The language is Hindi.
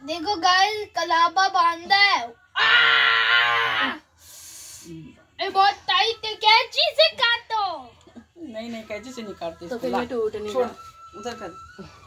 देखो गाइस कलाबा बांधा है। ये बहुत टाइट है, कैंची से काटो। नहीं कैंची से नहीं काटते तो फिर मैं टूट नहीं छोड़ उधर कर।